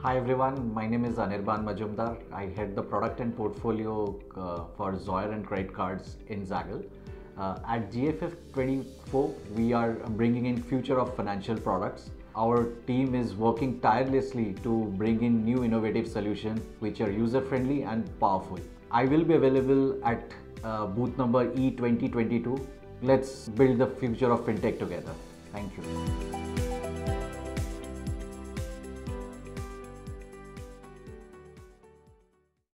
Hi everyone, my name is Anirban Majumder. I head the product and portfolio for Zoyer and credit cards in Zaggle. At GFF 24, we are bringing in future of financial products. Our team is working tirelessly to bring in new innovative solutions which are user-friendly and powerful. I will be available at booth number E2022. Let's build the future of FinTech together. Thank you.